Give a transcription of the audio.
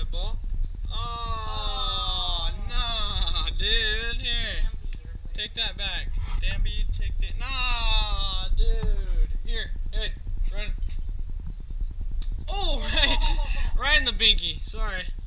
Dead ball. Oh, nah, dude. Here. Take that back. Danby, take that. Nah, dude. Here. Hey, run. Oh, right in the binky. Sorry.